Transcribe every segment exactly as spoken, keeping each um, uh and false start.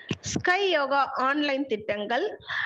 Sky yoga online திட்டங்கள்,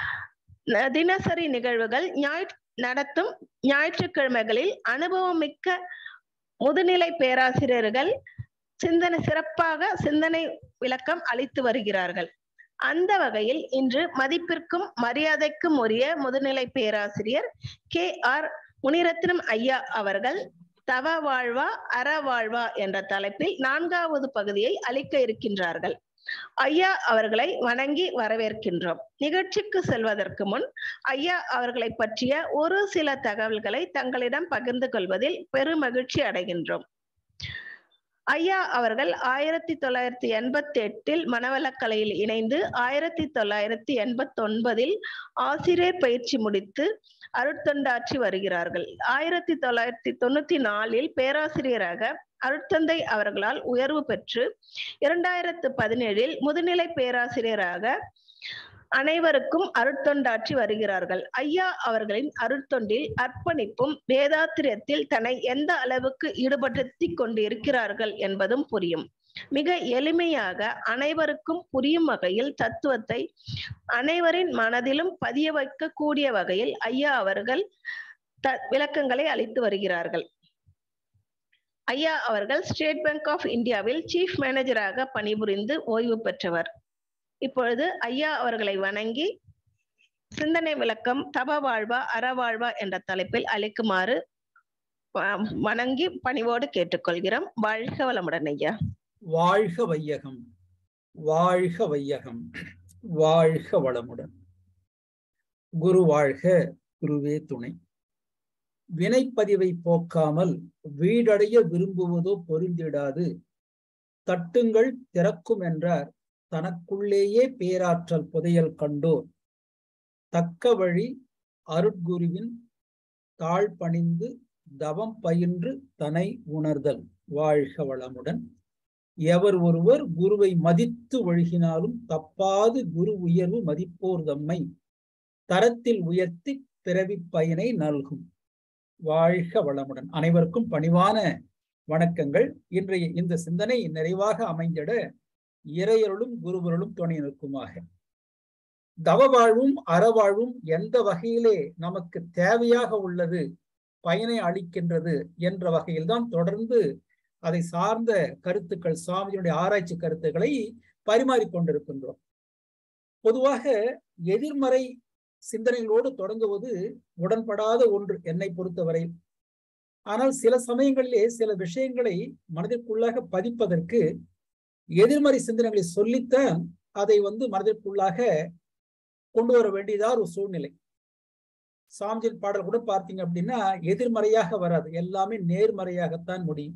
தினசரி நிகழ்வுகள், ஞாயிற்று நடத்தும் ஞாயிற்றுக்கிழமைகளில் அனுபவமிக்க முதுநிலை பேராசிரியர்கள் சிந்தனை சிறப்பாக சிந்தனை விளக்கம் அளித்து வருகிறார்கள். அந்த வகையில் இன்று மதிப்பிற்கும் மரியாதைக்கும் உரிய முதுநிலை பேராசிரியர் கே ஆர் முனிரத்னம் ஐயா அவர்கள் தவ வாழ்வா அற வாழ்வா என்ற தலைப்பில் நான்காவது பகுதியை அளிக்க இருக்கின்றார்கள். ஐயா அவர்களை வணங்கி வரவேற்கின்றோம். நிகழ்ச்சிக்கு செல்வதற்கு முன் ஐயா அவர்களை பற்றிய ஒரு சில தகவல்களை தங்களிடம் பகிர்ந்து கொள்வதில் பெருமகிழ்ச்சி அடைகின்றோம். ஐயா அவர்கள் ஆயிரத்தி தொள்ளாயிரத்தி எண்பத்தி எட்டில் மனவளக்கலையில் இணைந்து ஆயிரத்தி தொள்ளாயிரத்தி எண்பத்தி ஒன்பதில் ஆசிரியர் பயிற்சி முடித்து அருட்தொண்டாற்றி வருகிறார்கள். ஆயிரத்தி தொள்ளாயிரத்தி தொண்ணூத்தி நாலில் பேராசிரியராக அருட்தந்தை அவர்களால் உயர்வு பெற்று இரண்டாயிரத்து பதினேழில் முதுநிலை பேராசிரியராக அனைவருக்கும் அருட்தொண்டாற்றி வருகிறார்கள். ஐயா அவர்களின் அருட்தொண்டில் அர்ப்பணிப்பும் வேதாத்திரியத்தில் தன்னை எந்த அளவுக்கு ஈடுபடுத்தி கொண்டு இருக்கிறார்கள் என்பதும் புரியும். மிக எளிமையாக அனைவருக்கும் புரியும் வகையில் தத்துவத்தை அனைவரின் மனதிலும் பதிய வைக்கக்கூடிய வகையில் ஐயா அவர்கள் த விளக்கங்களை அளித்து வருகிறார்கள். ஐயா அவர்கள் ஸ்டேட் பேங்க் ஆஃப் இந்தியாவில் சீஃப் மேனேஜராக பணிபுரிந்து ஓய்வு பெற்றவர். இப்பொழுது ஐயா அவர்களை வணங்கி சிந்தனை விளக்கம் தவ வாழ்வா அற வாழ்வா என்ற தலைப்பில் அளிக்குமாறு வணங்கி பணிவோடு கேட்டுக்கொள்கிறோம். வாழ்க வளமுடன் ஐயா. வாழ்க வையகம், வாழ்க வையகம், வாழ்க வளமுடன். குரு வாழ்க, குருவே துணை. வினைப்பதிவை போக்காமல் வீடடைய விரும்புவதோ பொருந்திடாது, தட்டுங்கள் திறக்கும் என்றார் தனக்குள்ளேயே பேராற்றல் புதையல் கண்டோர், தக்க வழி அருட்குருவின் தாழ் பணிந்து தவம் பயின்று தனை உணர்தல். வாழ்க வளமுடன். எவர் ஒருவர் குருவை மதித்து ஒழுகினாலும் தப்பாது குரு உயர்வு மதிப்போர் தம்மை தரத்தில் உயர்த்தி பிறவி பயனை நல்கும். வாழ்க வளமுடன். அனைவருக்கும் பணிவான வணக்கங்கள். இன்றைய இந்த சிந்தனை நிறைவாக அமைந்திட இறையருளும் குருவருளும் துணை நிற்குமாக. தவ வாழ்வும் அறவாழ்வும் எந்த வகையிலே நமக்கு தேவையாக உள்ளது, பயனை அளிக்கின்றது என்ற வகையில்தான் தொடர்ந்து அதை சார்ந்த கருத்துக்கள், சுவாமியினுடைய ஆராய்ச்சி கருத்துக்களை பரிமாறிக்கொண்டிருக்கின்றோம். பொதுவாக எதிர்மறை சிந்தனைகளோடு தொடங்குவது உடன்படாத ஒன்று என்னை பொறுத்தவரை. ஆனால் சில சமயங்களிலே சில விஷயங்களை மனதிற்குள்ளாக பதிப்பதற்கு எதிர்மறை சிந்தனைகளை சொல்லித்தான் அதை வந்து மனதிற்குள்ளாக கொண்டு வர வேண்டியதா ஒரு சூழ்நிலை. சாமிஜின் பாடல் கூட பார்த்தீங்க அப்படின்னா எதிர்மறையாக வராது, எல்லாமே நேர்மறையாகத்தான் முடியும்.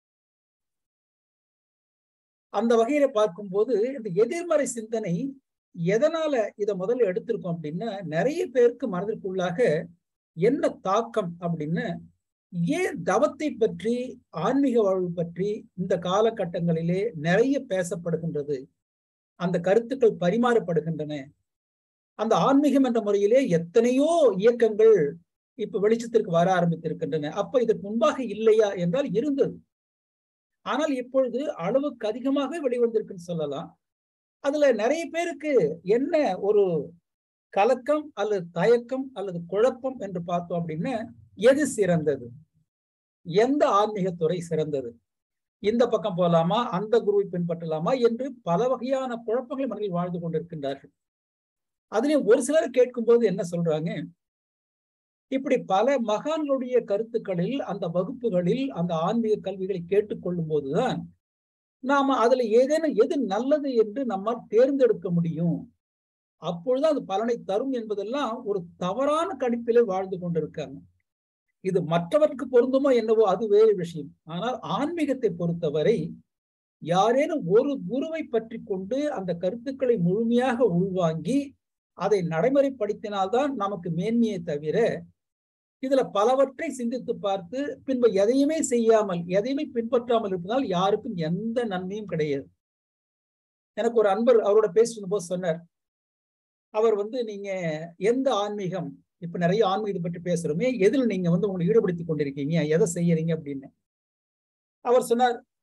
அந்த வகையில பார்க்கும்போது இந்த எதிர்மறை சிந்தனை எதனால இதை முதல்ல எடுத்திருக்கோம் அப்படின்னா, நிறைய பேருக்கு மனதிற்குள்ளாக என்ன தாக்கம் அப்படின்னா, ஏன் தவத்தை பற்றி ஆன்மீக வாழ்வு பற்றி இந்த காலகட்டங்களிலே நிறைய பேசப்படுகின்றது, அந்த கருத்துக்கள் பரிமாறப்படுகின்றன. அந்த ஆன்மீகம் என்ற முறையிலே எத்தனையோ இயக்கங்கள் இப்ப வெளிச்சத்திற்கு வர ஆரம்பித்திருக்கின்றன. அப்ப இதற்கு முன்பாக இல்லையா என்றால் இருந்தது. ஆனால் இப்பொழுது அளவுக்கு அதிகமாக வெளிவந்திருக்குன்னு சொல்லலாம். அதுல நிறைய பேருக்கு என்ன ஒரு கலக்கம் அல்லது தயக்கம் அல்லது குழப்பம் என்று பார்த்தோம் அப்படின்னா, எது சிறந்தது, எந்த ஆன்மீகத்துறை சிறந்தது, இந்த பக்கம் போலாமா, அந்த குருவை பின்பற்றலாமா என்று பல வகையான குழப்பங்களை மனதில் வாழ்ந்து கொண்டிருக்கின்றார்கள். அதுலயும் ஒரு சிலர் கேட்கும்போது என்ன சொல்றாங்க, இப்படி பல மகான்களுடைய கருத்துக்களில் அந்த வகுப்புகளில் அந்த ஆன்மீக கல்விகளை கேட்டுக்கொள்ளும் போதுதான் நாம அதுல ஏதேனும் எது நல்லது என்று நம்மால் தேர்ந்தெடுக்க முடியும், அப்பொழுது அது பலனை தரும் என்பதெல்லாம் ஒரு தவறான கணிப்பிலே வாழ்ந்து கொண்டிருக்காங்க. இது மற்றவருக்கு பொருந்துமோ என்னவோ அது வேறு விஷயம். ஆனால் ஆன்மீகத்தை பொறுத்தவரை யாரேனும் ஒரு குருவை பற்றி கொண்டு அந்த கருத்துக்களை முழுமையாக உள்வாங்கி அதை நடைமுறைப்படுத்தினால்தான் நமக்கு மேன்மையை தவிர, இதுல பலவற்றை சிந்தித்து பார்த்து பின்பு எதையுமே செய்யாமல் எதையுமே பின்பற்றாமல் இருப்பதால் யாருக்கும் எந்த நன்மையும் கிடையாது. எனக்கு ஒரு அன்பர் அவரோட பேசும் போது சொன்னார், அவர் வந்து நீங்க எந்த ஆன்மீகம், இப்ப நிறைய ஆன்மீகத்தை பற்றி பேசுறோமே, எதில் நீங்க வந்து உங்களை ஈடுபடுத்திக் கொண்டிருக்கீங்க, எதை செய்யறீங்க அப்படின்னு. அவர் சொன்னார்,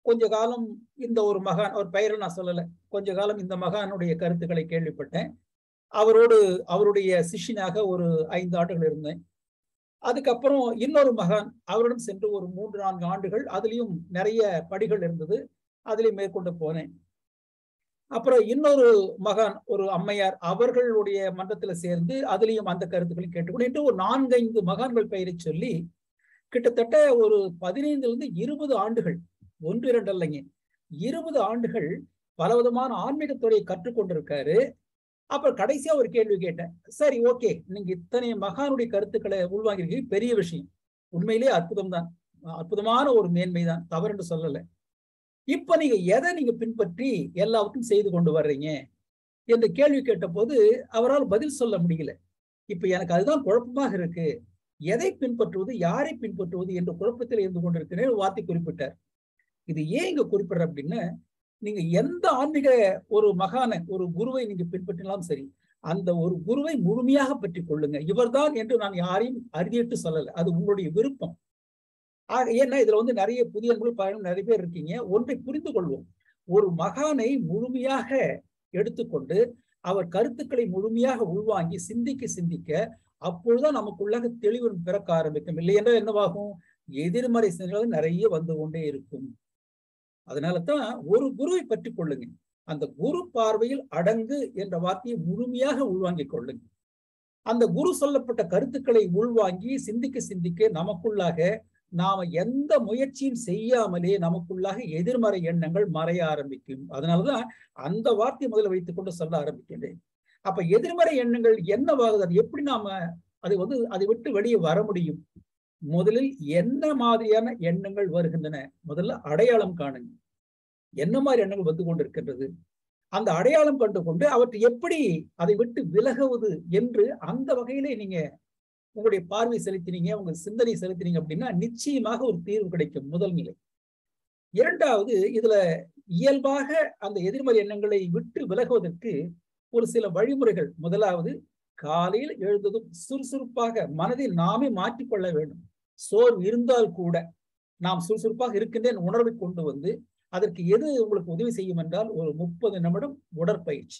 கொஞ்ச காலம் இந்த ஒரு மகான், ஒரு பெயரை நான் சொல்லல, கொஞ்ச காலம் இந்த மகானுடைய கருத்துக்களை கேள்விப்பட்டேன். அவரோடு அவருடைய சிஷ்யனாக ஒரு ஐந்து ஆண்டுகள் இருந்தேன். அதுக்கப்புறம் இன்னொரு மகான், அவரிடம் சென்று ஒரு மூன்று நான்கு ஆண்டுகள், அதுலயும் நிறைய படிகள் இருந்தது, அதுலயும் மேற்கொண்டு போனேன். அப்புறம் இன்னொரு மகான், ஒரு அம்மையார், அவர்களுடைய மன்றத்துல சேர்ந்து அதுலயும் அந்த கருத்துக்களையும் கேட்டுக்கொண்டு ஒரு நான்கு ஐந்து மகான்கள் பெயரை சொல்லி கிட்டத்தட்ட ஒரு பதினைந்துல இருந்து இருபது ஆண்டுகள், ஒன்று இரண்டு அல்லங்க, இருபது ஆண்டுகள் பலவிதமான ஆன்மீகத்துறையை கற்றுக்கொண்டிருக்காரு. அப்புறம் கடைசியா ஒரு கேள்வி கேட்டேன். சரி, ஓகே, நீங்க இத்தனை மகானுடைய கருத்துக்களை உள்வாங்கிருக்கீங்க, பெரிய விஷயம், உண்மையிலேயே அற்புதம் தான், அற்புதமான ஒரு மேன்மை தான், தவறு என்று சொல்லல. இப்ப நீங்க எதை நீங்க பின்பற்றி எல்லாவற்றையும் செய்து கொண்டு வர்றீங்க என்று கேள்வி கேட்ட போது அவரால் பதில் சொல்ல முடியல. இப்ப எனக்கு அதுதான் குழப்பமாக இருக்கு, எதை பின்பற்றுவது, யாரை பின்பற்றுவது என்ற குழப்பத்தில் இருந்து கொண்டிருக்கிறேன் வார்த்தை குறிப்பிட்டார். இது ஏன் இங்க குறிப்பிடுற அப்படின்னா, நீங்க எந்த ஆன்மீக ஒரு மகான ஒரு குருவை நீங்க பின்பற்றினாலும் சரி, அந்த ஒரு குருவை முழுமையாக பற்றி கொள்ளுங்க. இவர்தான் என்று நான் யாரையும் அறுதிட்டு சொல்லல, அது உங்களுடைய விருப்பம். ஆக ஏன்னா இதுல வந்து நிறைய புதிய பயணம் நிறைய பேர் இருக்கீங்க. ஒன்றை புரிந்து கொள்வோம், ஒரு மகானை முழுமையாக எடுத்துக்கொண்டு அவர் கருத்துக்களை முழுமையாக உள்வாங்கி சிந்திக்க சிந்திக்க அப்பொழுதுதான் நமக்குள்ளாக தெளிவு பிறக்க ஆரம்பிக்கும். இல்லை என்றால் என்னவாகும், எதிர்மறை சிந்தனைகள் நிறைய வந்து கொண்டே இருக்கும். அதனாலதான் ஒரு குருவை பற்றி கொள்ளுங்க, அந்த குரு பார்வையில் அடங்கு என்ற வார்த்தையை முழுமையாக உள்வாங்கிக் கொள்ளுங்க. அந்த குரு சொல்லப்பட்ட கருத்துக்களை உள்வாங்கி சிந்திக்க சிந்திக்க நமக்குள்ளாக நாம எந்த முயற்சியும் செய்யாமலே நமக்குள்ளாக எதிர்மறை எண்ணங்கள் மறைய ஆரம்பிக்கும். அதனாலதான் அந்த வார்த்தையை முதல்ல வைத்துக் கொண்டு சொல்ல ஆரம்பிக்கின்றேன். அப்ப எதிர்மறை எண்ணங்கள் என்னவாகுது, அது எப்படி நாம அதை வந்து அதை விட்டு வெளியே வர முடியும்? முதலில் என்ன மாதிரியான எண்ணங்கள் வருகின்றன, முதல்ல அடையாளம் காணுங்க. என்ன மாதிரி எண்ணங்கள் வந்து கொண்டிருக்கின்றது, அந்த அடையாளம் கண்டு கொண்டு அவற்றை எப்படி அதை விட்டு விலகுவது என்று அந்த வகையிலே நீங்க உங்களுடைய பார்வை செலுத்தினீங்க, உங்க சிந்தனை செலுத்தினீங்க அப்படின்னா நிச்சயமாக ஒரு தீர்வு கிடைக்கும். முதல் நிலை. இரண்டாவது, இதுல இயல்பாக அந்த எதிர்மறை எண்ணங்களை விட்டு விலகுவதற்கு ஒரு சில வழிமுறைகள். முதலாவது, காலையில் எழுந்ததும் சுறுசுறுப்பாக மனதை நாமே மாற்றிக்கொள்ள வேண்டும். சோர்வு இருந்தால் கூட நாம் சுறுசுறுப்பாக இருக்கின்ற உணர்வை கொண்டு வந்து அதற்கு எது உங்களுக்கு உதவி செய்யும் என்றால் ஒரு முப்பது நிமிடம் உடற்பயிற்சி.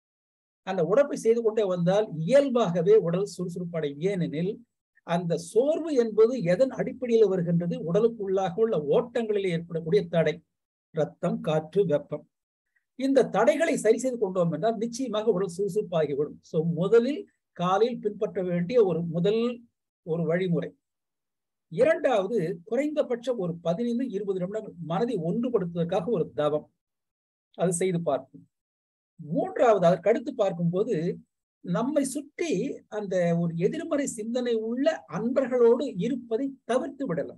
அந்த உடற்பயிற்சி செய்து கொண்டே வந்தால் இயல்பாகவே உடல் சுறுசுறுப்படையும். ஏனெனில் அந்த சோர்வு என்பது எதன் அடிப்படையில் வருகின்றது, உடலுக்குள்ளாக உள்ள ஓட்டங்களில் ஏற்படக்கூடிய தடை, ரத்தம், காற்று, வெப்பம். இந்த தடைகளை சரி செய்து கொண்டோம் என்றால் நிச்சயமாக உடல் சுறுசுறுப்பாகிவிடும். சோ முதலில் காலையில் பின்பற்ற வேண்டிய ஒரு முதல் ஒரு வழிமுறை. இரண்டாவது, குறைந்தபட்சம் ஒரு பதினைந்து இருபது நிமிடங்கள் மனதை ஒன்றுபடுத்துவதற்காக ஒரு தவம், அது செய்து பார்ப்போம். மூன்றாவது, அதற்கு அடுத்து பார்க்கும்போது நம்மை சுற்றி அந்த ஒரு எதிர்மறை சிந்தனை உள்ள அன்பர்களோடு இருப்பதை தவிர்த்து விடலாம்.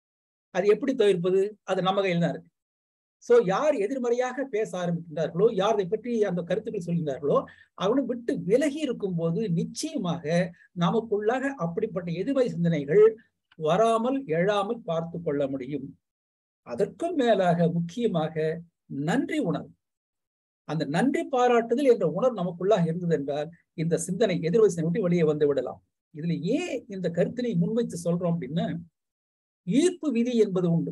அது எப்படி தவிர்ப்பது, அது நம்ம கையில் தான் இருக்கு. சோ யார் எதிர்மறையாக பேச ஆரம்பிக்கின்றார்களோ, யார் அதை பற்றி அந்த கருத்துக்கள் சொல்கின்றார்களோ அவனை விட்டு விலகி இருக்கும் போது நிச்சயமாக நமக்குள்ளாக அப்படிப்பட்ட எதிர்மறை சிந்தனைகள் வராமல் எழாமல் பார்த்து கொள்ள முடியும். அதற்கும் மேலாக முக்கியமாக நன்றி உணர்வு, அந்த நன்றி பாராட்டுதல் என்ற உணர்வு நமக்குள்ளாக இருந்தது என்றால் இந்த சிந்தனை எதிர்மறை சிந்தனை விட்டு வெளியே வந்து விடலாம். இதுல ஏன் இந்த கருத்தினை முன்வைத்து சொல்றோம் அப்படின்னா, ஈர்ப்பு விதி என்பது உண்டு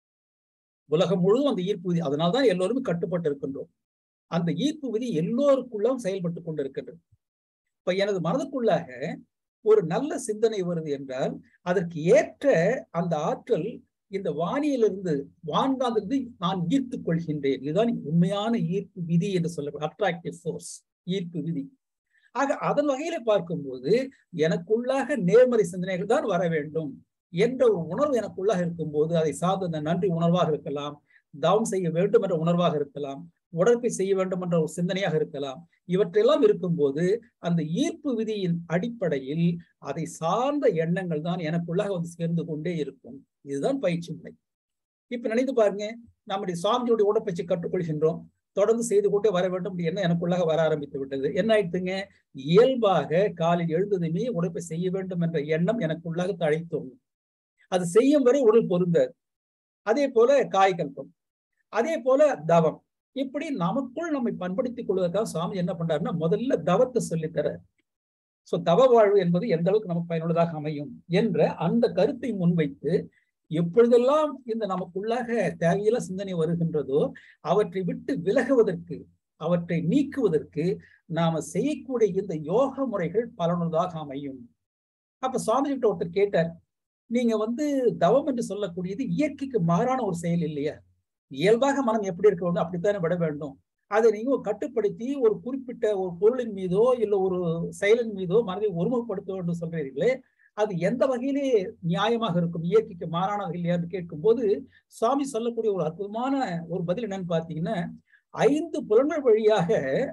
உலகம் முழுவதும். அந்த ஈர்ப்பு விதி, அதனால்தான் எல்லோருமே கட்டுப்பட்டு இருக்கின்றோம். அந்த ஈர்ப்பு விதி எல்லோருக்குள்ளும் செயல்பட்டு கொண்டிருக்கின்றது. இப்ப எனது மனதுக்குள்ளாக ஒரு நல்ல சிந்தனை வருது என்றால் அதற்கு ஏற்ற அந்த ஆற்றல் இந்த வானியிலிருந்து வான்காந்திலிருந்து நான் ஈர்த்துக் கொள்கின்றேன். இதுதான் உண்மையான ஈர்ப்பு விதி என்று சொல்லப்படும் அட்ராக்டிவ் ஃபோர்ஸ், ஈர்ப்பு விதி. ஆக அதன் வகையில பார்க்கும்போது எனக்குள்ளாக நேர்மறை சிந்தனைகள் தான் வர வேண்டும் என்ற ஒரு உணர்வு எனக்குள்ளாக இருக்கும்போது அதை சார்ந்த நன்றி உணர்வாக இருக்கலாம், தவம் செய்ய வேண்டும் என்ற உணர்வாக இருக்கலாம், உடற்பயிற்சி செய்ய வேண்டும் என்ற ஒரு சிந்தனையாக இருக்கலாம். இவற்றெல்லாம் இருக்கும்போது அந்த ஈர்ப்பு விதியின் அடிப்படையில் அதை சார்ந்த எண்ணங்கள் தான் எனக்குள்ளாக வந்து சேர்ந்து கொண்டே இருக்கும். இதுதான் பயிற்சி முறை. இப்ப நினைத்து பாருங்க, நம்முடைய சுவாமியுடைய உடற்பயிற்சி கற்றுக்கொள்கின்றோம், தொடர்ந்து செய்து கொண்டே வர வேண்டும் என்ன எனக்குள்ளாக வர ஆரம்பித்து விட்டது. என்ன ஆயிடுத்துங்க, இயல்பாக காலையில் எழுந்ததுமே உடற்பயிற்சி செய்ய வேண்டும் என்ற எண்ணம் எனக்குள்ளாக தழைத்தோம். அது செய்யும் வரை உடல் பொருந்தாது. அதே போல காய்கல்பம், அதே போல தவம், இப்படி நமக்குள் நம்மை பண்படுத்திக் கொள்வதற்காக சுவாமி என்ன பண்றாருன்னா முதல்ல தவத்தை சொல்லித்தர. சோ தவ வாழ்வு என்பது எந்த அளவுக்கு நமக்கு பயனுள்ளதாக அமையும் என்ற அந்த கருத்தை முன்வைத்து எப்பொழுதெல்லாம் இந்த நமக்குள்ளாக தேவையில்ல சிந்தனை வருகின்றதோ அவற்றை விட்டு விலகுவதற்கு, அவற்றை நீக்குவதற்கு நாம செய்யக்கூடிய இந்த யோக முறைகள் பலனுள்ளதாக அமையும். அப்ப சுவாமிஜி கிட்ட ஒருத்தர் கேட்டார், நீங்க வந்து தவம் என்று சொல்லக்கூடியது இயற்கைக்கு மாறான ஒரு செயல் இல்லையா? இயல்பாக மனம் எப்படி இருக்க வேண்டும் அப்படித்தானே விட வேண்டும். அதை நீங்க கட்டுப்படுத்தி ஒரு குறிப்பிட்ட ஒரு பொருளின் மீதோ இல்ல ஒரு செயலின் மீதோ மனதை ஒருமுகப்படுத்த வேண்டும் சொல்றீர்களே, அது எந்த வகையிலே நியாயமாக இருக்கும், இயற்கைக்கு மாறான வகையில் என்று கேட்கும் போது சுவாமி சொல்லக்கூடிய ஒரு அற்புதமான ஒரு பதில் என்னன்னு பாத்தீங்கன்னா, ஐந்து புலன்கள் வழியாக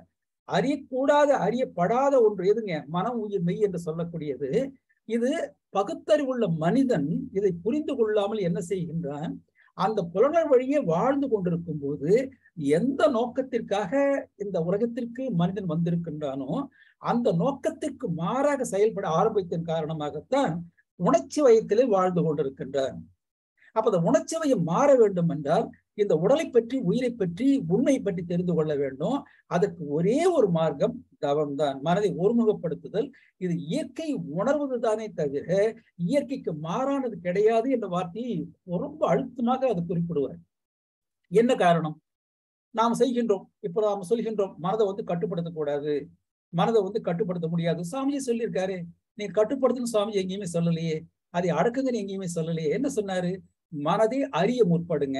அறியக்கூடாத அறியப்படாத ஒன்று எதுங்க? மனம், உயிர், மெய் என்று சொல்லக்கூடியது. இது பகுத்தறிவுள்ள மனிதன் இதை புரிந்து கொள்ளாமல் என்ன செய்கின்றான், அந்த புலன்கள் வழியே வாழ்ந்து கொண்டிருக்கும் போது எந்த நோக்கத்திற்காக இந்த உலகத்திற்கு மனிதன் வந்திருக்கின்றானோ அந்த நோக்கத்திற்கு மாறாக செயல்பட ஆரம்பித்ததன் காரணமாகத்தான் உணர்ச்சி வயத்திலே வாழ்ந்து கொண்டிருக்கின்றான். அப்ப அந்த உணர்ச்சி வயம் மாற வேண்டும் என்றால் இந்த உடலை பற்றி, உயிரை பற்றி, உண்மை பற்றி தெரிந்து கொள்ள வேண்டும். அதற்கு ஒரே ஒரு மார்க்கம் தவம் தான், மனதை ஒருமுகப்படுத்துதல். இது இயற்கை உணர்வது தானே தவிர இயற்கைக்கு மாறானது கிடையாது என்ற வார்த்தையை ரொம்ப அழுத்தமாக அது குறிப்பிடுவார். என்ன காரணம்? நாம் செய்கின்றோம், இப்ப நாம் சொல்கின்றோம் மனதை வந்து கட்டுப்படுத்தக்கூடாது, மனதை வந்து கட்டுப்படுத்த முடியாது. சுவாமிஜி சொல்லியிருக்காரு, நீ கட்டுப்படுத்துன்னு சுவாமிஜி எங்கேயுமே சொல்லலையே, அதை அடக்குங்கன்னு எங்கேயுமே சொல்லலையே. என்ன சொன்னாரு? மனதை அறிய முற்படுங்க.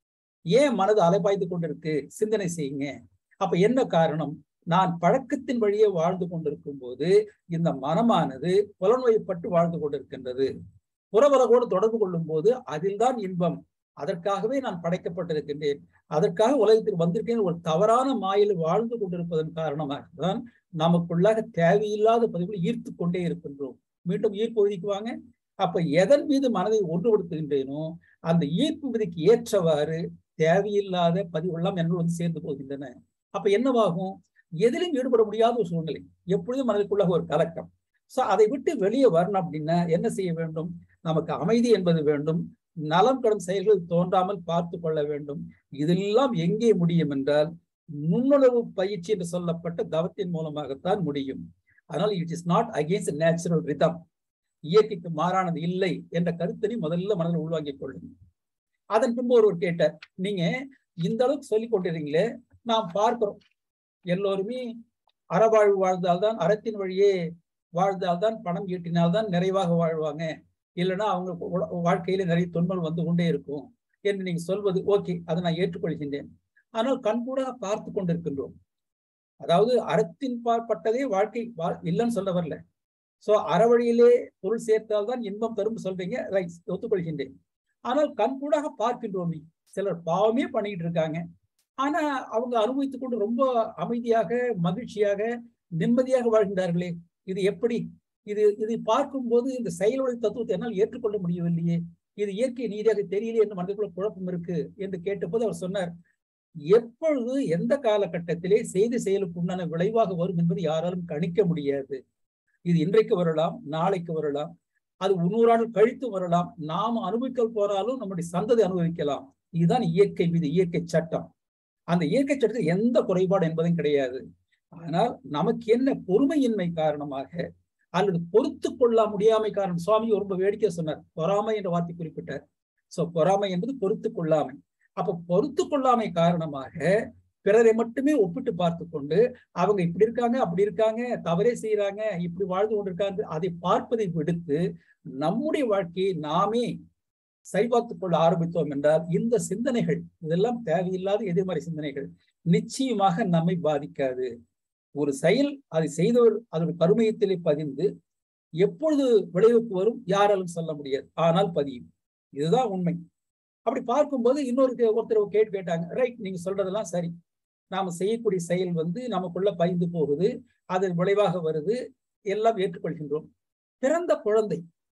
ஏன் மனது அலைபாய்ந்து கொண்டிருக்கு? சிந்தனை செய்யுங்க. அப்ப என்ன காரணம்? நான் பழக்கத்தின் வழியே வாழ்ந்து கொண்டிருக்கும் போது இந்த மனமானது புலன்வயப்பட்டு வாழ்ந்து கொண்டிருக்கின்றது. புறவலகோடு தொடர்பு கொள்ளும் போது அதில் தான் இன்பம், அதற்காகவே நான் படைக்கப்பட்டிருக்கின்றேன், அதற்காக உலகத்தில் வந்திருக்கேன் ஒரு தவறான மாயில் வாழ்ந்து கொண்டிருப்பதன் காரணமாக தான் நமக்குள்ளாக தேவையில்லாத பதிவுகளை ஈர்த்து கொண்டே இருக்கின்றோம். மீண்டும் ஈர்ப்பு விதிக்குவாங்க. அப்ப எதன் மீது மனதை ஒன்றுபடுத்துகின்றேனோ அந்த ஈர்ப்பு விதிக்கு ஏற்றவாறு தேவையில்லாத பதிவுகள்லாம் என்னோடு வந்து சேர்ந்து போகின்றன. அப்ப என்னவாகும்? எதிலும் ஈடுபட முடியாத ஒரு சூழ்நிலை, எப்பொழுதும் மனதுக்குள்ளாக ஒரு கலக்கம். சோ அதை விட்டு வெளியே வரணும் அப்படின்னா என்ன செய்ய வேண்டும்? நமக்கு அமைதி என்பது வேண்டும், நலம் கடும் செயல்கள் தோன்றாமல் பார்த்து கொள்ள வேண்டும். இதெல்லாம் எங்கே முடியும் என்றால் நுண்ணுணர்வு பயிற்சி என்று சொல்லப்பட்ட தவத்தின் மூலமாகத்தான் முடியும். அதனால் it is not against natural rhythm, இயற்கைக்கு மாறானது இல்லை என்ற கருத்தினை முதல்ல மனதில் உள்வாங்கிக் கொள்ளுங்க. அதன் பின்பு ஒருவர் கேட்டார், நீங்க இந்த அளவுக்கு சொல்லிக் கொண்டிருக்கீங்களே, நாம் பார்க்கிறோம் எல்லோருமே அறவாழ்வு வாழ்ந்தால்தான், அறத்தின் வழியே வாழ்ந்தால்தான், பணம் ஈட்டினால்தான் நிறைவாக வாழ்வாங்க, இல்லைன்னா அவங்க வாழ்க்கையில நிறைய துன்பங்கள் வந்து கொண்டே இருக்கும் என்று நீங்க சொல்வது ஓகே, அதை நான் ஏற்றுக்கொள்கின்றேன். ஆனால் கண்கூட பார்த்து கொண்டிருக்கின்றோம். அதாவது அறத்தின் பார்ப்பட்டதே வாழ்க்கை இல்லைன்னு சொல்ல வரல. சோ அறவழியிலே பொருள் சேர்த்தால்தான் இன்பம் தரும் சொல்றீங்க, ரைட், ஒத்துக்கொள்கின்றேன். ஆனால் கண்கூடாக பார்க்கின்றோமே, சிலர் பாவமே பண்ணிட்டு இருக்காங்க, ஆனா அவங்க அனுபவித்துக் கொண்டு ரொம்ப அமைதியாக, மகிழ்ச்சியாக, நிம்மதியாக வாழ்கின்றார்களே, இது எப்படி? இது இதை பார்க்கும்போது இந்த செயலுடைய தத்துவத்தை என்னால் ஏற்றுக்கொள்ள முடியவில்லையே, இது இயற்கை நீதியாக தெரியலையே என்று மனதுக்குள்ள குழப்பம் இருக்கு என்று கேட்டபோது அவர் சொன்னார், எப்பொழுது எந்த காலகட்டத்திலே செய்த செயலுக்கு உண்டான விளைவாக வரும் என்பது யாராலும் கணிக்க முடியாது. இது இன்றைக்கு வரலாம், நாளைக்கு வரலாம், அது நூறாண்டு கழித்து வரலாம், நாம் அனுபவிக்க போறாலும் நம்முடைய சந்ததி அனுபவிக்கலாம். இதுதான் இயற்கை விதி, இயற்கை சட்டம். அந்த இயற்கை சட்டத்தில் எந்த குறைபாடு என்பதும் கிடையாது. ஆனால் நமக்கு என்ன பொறுமையின்மை காரணமாக அல்லது பொறுத்து கொள்ள முடியாமை காரணம், சுவாமி ரொம்ப வேடிக்கை சொன்னார், பொறாமை என்ற வார்த்தை குறிப்பிட்டார். சோ பொறாமை என்பது பொறுத்து கொள்ளாமை. அப்ப பொறுத்து கொள்ளாமை காரணமாக பிறரை மட்டுமே ஒப்பிட்டு பார்த்து கொண்டு அவங்க இப்படி இருக்காங்க, அப்படி இருக்காங்க, தவறே செய்யறாங்க, இப்படி வாழ்ந்து கொண்டிருக்காங்க, அதை பார்ப்பதை விடுத்து நம்முடைய வாழ்க்கையை நாமே சரிபார்த்துக் கொள்ள ஆரம்பித்தோம் என்றால் இந்த சிந்தனைகள் இதெல்லாம் தேவையில்லாத எதிர்மறை சிந்தனைகள் நிச்சயமாக நம்மை பாதிக்காது. ஒரு செயல் அதை செய்தவர் அதோட கருமையத்திலே பதிந்து எப்பொழுது விளைவுக்கு வரும் யாராலும் சொல்ல முடியாது, ஆனால் பதியும். இதுதான் உண்மை. அப்படி பார்க்கும்போது இன்னொரு ஒருத்தர் கேட்டு கேட்டாங்க, ரைட், நீங்க சொல்றதெல்லாம் சரி, நாம செய்யக்கூடிய செயல் வந்து நமக்குள்ள பயந்து போகுது, அதன் விளைவாக வருது, எல்லாம் ஏற்றுக்கொள்கின்றோம். பிறந்த குழந்தை,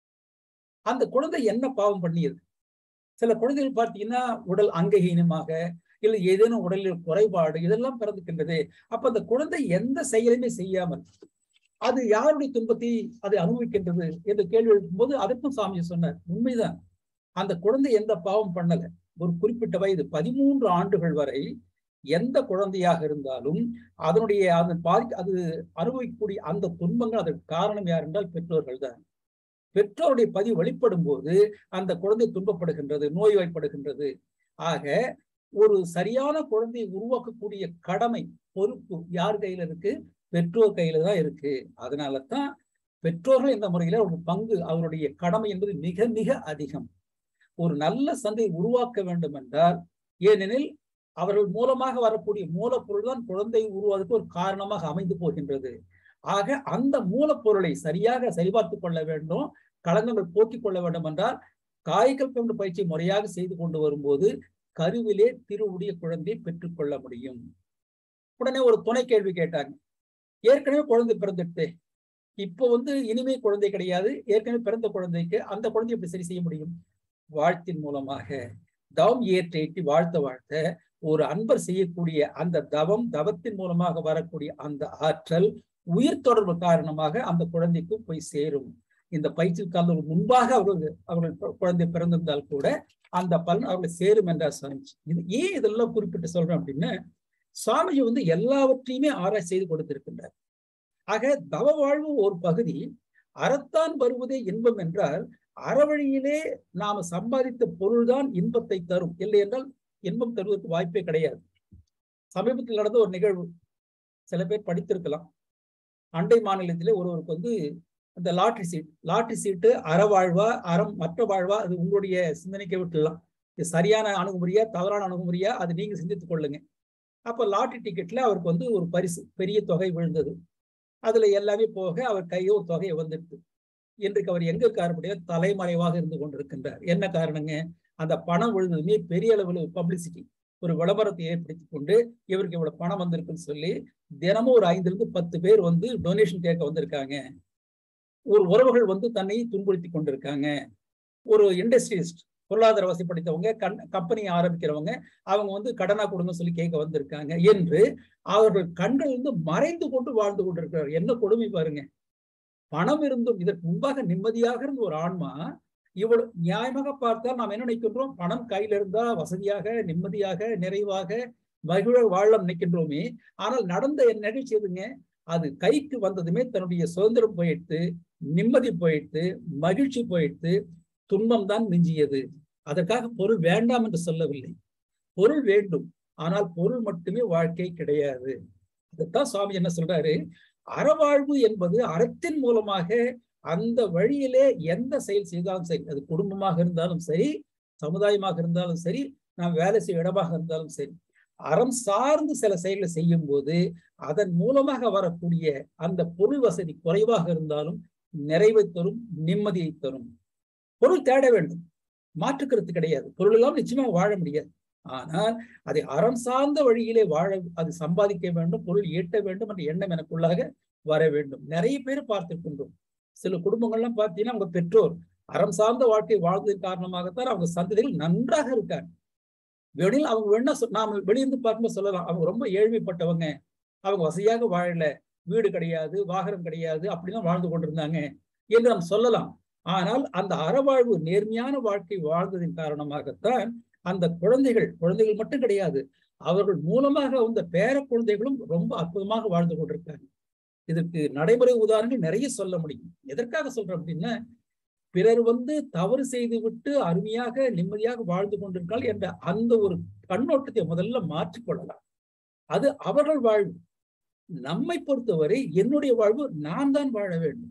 அந்த குழந்தை என்ன பாவம் பண்ணியது? சில குழந்தைகள் பார்த்தீங்கன்னா உடல் அங்கஹீனமாக இல்லை ஏதேனும் உடலில் குறைபாடு இதெல்லாம் பிறந்துக்கின்றது. அப்ப அந்த குழந்தை எந்த செயலுமே செய்யாமல் அது யாருடைய துன்பத்தை அதை அனுபவிக்கின்றது என்று கேள்வி எழுப்பும் போது அதற்கும் சாமி சொன்னார், உண்மைதான், அந்த குழந்தை எந்த பாவம் பண்ணல. ஒரு குறிப்பிட்ட வயது பதிமூன்று ஆண்டுகள் வரை எந்த குழந்தையாக இருந்தாலும் அதனுடைய அதன் பாதி அது அனுபவிக்கக்கூடிய அந்த துன்பங்கள் அதற்கு காரணம் யார் என்றால் பெற்றோர்கள் தான். பெற்றோருடைய பதிவு வெளிப்படும் போது அந்த குழந்தை துன்பப்படுகின்றது, நோய்வாய்ப்படுகின்றது. ஆக ஒரு சரியான குழந்தையை உருவாக்கக்கூடிய கடமை, பொறுப்பு யார் கையில இருக்கு? பெற்றோர் கையில தான் இருக்கு. அதனால தான் பெற்றோர்கள் இந்த முறையில ஒரு பங்கு, அவருடைய கடமை என்பது மிக மிக அதிகம். ஒரு நல்ல சந்தையை உருவாக்க வேண்டும் என்றால், ஏனெனில் அவர்கள் மூலமாக வரக்கூடிய மூலப்பொருள் தான் குழந்தையை உருவாவதற்கு ஒரு காரணமாக அமைந்து போகின்றது. ஆக அந்த மூலப்பொருளை சரியாக சரிபார்த்துக் கொள்ள வேண்டும், களங்கங்கள் போக்கிக் கொள்ள வேண்டும் என்றால் காய்கல்ப பயிற்சி முறையாக செய்து கொண்டு வரும்போது கருவிலே திருவுடைய குழந்தையை பெற்றுக் கொள்ள முடியும். உடனே ஒரு துணை கேள்வி கேட்டாங்க. ஏற்கனவே குழந்தை பிறந்துட்டு இப்போ வந்து இனிமே குழந்தை கிடையாது, ஏற்கனவே பிறந்த குழந்தைக்கு அந்த குழந்தை எப்படி சரி செய்ய முடியும்? வாழ்த்தின் மூலமாக தவம் ஏற்றி வாழ்த்த வாழ்த்த ஒரு அன்பர் செய்யக்கூடிய அந்த தவம், தவத்தின் மூலமாக வரக்கூடிய அந்த ஆற்றல் உயிர் தொடர்பு காரணமாக அந்த குழந்தைக்கு போய் சேரும். இந்த பயிற்சி காலம் முன்பாக அவர்கள் அவர்கள் குழந்தை பிறந்திருந்தால் கூட அந்த பலன் அவர்களை சேரும் என்றார் சுவாமிஜி. இது ஏன் இதெல்லாம் குறிப்பிட்டு சொல்றேன் அப்படின்னா, சுவாமிஜி வந்து எல்லாவற்றையுமே ஆராய்ச்சி செய்து கொடுத்திருக்கின்றார். ஆக தவ வாழ்வு ஒரு பகுதி, அறத்தான் வருவதே இன்பம் என்றால் அறவழியிலே நாம சம்பாதித்த பொருள்தான் இன்பத்தை தரும், இல்லை என்றால் இன்பம் தருவதற்கு வாய்ப்பே கிடையாது. சமீபத்தில் நடந்த ஒரு நிகழ்வு, சில பேர் படித்திருக்கலாம். அண்டை மாநிலத்திலே ஒருவருக்கு வந்து அந்த லாட்ரி சீட் லாட்ரி சீட்டு அறவாழ்வா அறம் மற்ற வாழ்வா, அது உங்களுடைய சிந்தனைக்கு விட்டுலாம். இது சரியான அணுகுமுறையா தவறான அணுகுமுறையா அது நீங்க சிந்தித்துக் கொள்ளுங்க. அப்ப லாட்ரி டிக்கெட்ல அவருக்கு வந்து ஒரு பரிசு, பெரிய தொகை விழுந்தது. அதுல எல்லாமே போக அவர் கையோ ஒரு தொகை வந்துடுது. இன்றைக்கு அவர் எங்க இருக்காருடைய தலைமறைவாக இருந்து கொண்டிருக்கின்றார். என்ன காரணங்க? அந்த பணம் விழுந்ததுமே பெரிய அளவில் பப்ளிசிட்டி, ஒரு விளம்பரத்தை ஏற்படுத்தி கொண்டு இவருக்கு இவ்வளவு பணம் வந்திருக்குன்னு சொல்லி தினமும் ஒரு ஐந்துல இருந்து பத்து பேர் வந்து டொனேஷன் கேட்க வந்திருக்காங்க. ஒரு உறவுகள் வந்து தன்னை துன்புறுத்தி கொண்டிருக்காங்க. ஒரு இண்டஸ்ட்ரியலிஸ்ட், பொருளாதார வசதி படித்தவங்க, கண் கம்பெனி ஆரம்பிக்கிறவங்க, அவங்க வந்து கடனா கொடுங்க சொல்லி கேட்க வந்திருக்காங்க என்று அவர்கள் கண்கள் வந்து மறைந்து கொண்டு வாழ்ந்து கொண்டிருக்கிறார். என்ன கொடுமை பாருங்க. பணம் இருந்தும் இதற்கு முன்பாக நிம்மதியாக இருந்த ஒரு ஆன்மா, இவ்வளவு நியாயமாக பார்த்தால் நாம் என்ன நினைக்கின்றோம்? பணம் கையில இருந்தா வசதியாக, நிம்மதியாக, நிறைவாக, மகிழ வாழ நினைக்கின்றோமே. ஆனால் நடந்த நிகழ்ச்சி எதுங்க? அது கைக்கு வந்ததுமே தன்னுடைய சுதந்திரம் போயிட்டு, நிம்மதி போயிட்டு, மகிழ்ச்சி போயிட்டு, துன்பம் தான் மிஞ்சியது. அதற்காக பொருள் வேண்டாம் என்று சொல்லவில்லை, பொருள் வேண்டும். ஆனால் பொருள் மட்டுமே வாழ்க்கை கிடையாது. அதைத்தான் சுவாமி என்ன சொல்றாரு? அறவாழ்வு என்பது அறத்தின் மூலமாக அந்த வழியிலே எந்த செயல் செய்தாலும் சரி, அது குடும்பமாக இருந்தாலும் சரி, சமுதாயமாக இருந்தாலும் சரி, நாம் வேலை செய்யும் இடமாக இருந்தாலும் சரி, அறம் சார்ந்து சில செயல்களை செய்யும் போது அதன் மூலமாக வரக்கூடிய அந்த பொருள் வசதி குறைவாக இருந்தாலும் நிறைவை தரும், நிம்மதியை தரும். பொருள் தேட வேண்டும், மாற்றுக்கிறது கிடையாது. பொருள் எல்லாம் நிச்சயமாக வாழ முடியாது. ஆனால் அதை அறம் சார்ந்த வழியிலே வாழ, அது சம்பாதிக்க வேண்டும், பொருள் ஈட்ட வேண்டும் என்ற எண்ணம் எனக்குள்ளாக வர வேண்டும். நிறைய பேர் பார்த்திருக்கின்றோம். சில குடும்பங்கள்லாம் பார்த்தீங்கன்னா அவங்க பெற்றோர் அறம் சார்ந்த வாழ்க்கை வாழ்ந்ததன் காரணமாகத்தான் அவங்க சந்ததிகள் நன்றாக இருக்காங்க. வெளியில் அவங்க வேணா நாம வெளியிருந்து பார்க்கும்போது சொல்லலாம், அவங்க ரொம்ப ஏழ்மைப்பட்டவங்க, அவங்க வசதியாக வாழல, வீடு கிடையாது, வாகனம் கிடையாது, அப்படிதான் வாழ்ந்து கொண்டிருந்தாங்க என்று நாம் சொல்லலாம். ஆனால் அந்த அறவாழ்வு, நேர்மையான வாழ்க்கை வாழ்ந்ததின் காரணமாகத்தான் அந்த குழந்தைகள் குழந்தைகள் மட்டும் கிடையாது, அவர்கள் மூலமாக வந்த பேர குழந்தைகளும் ரொம்ப அற்புதமாக வாழ்ந்து கொண்டிருக்காங்க. இதற்கு நடைமுறை உதாரணங்கள் நிறைய சொல்ல முடியும். எதற்காக சொல்றேன் அப்படின்னா, பிறர் வந்து தவறு செய்து விட்டு அருமையாக நிம்மதியாக வாழ்ந்து கொண்டிருக்காள் என்ற அந்த ஒரு கண்ணோட்டத்தை முதல்ல மாற்றிக்கொள்ளலாம். அது அவர்கள் வாழ்வு. நம்மை பொறுத்தவரை என்னுடைய வாழ்வு நான் தான் வாழ வேண்டும்.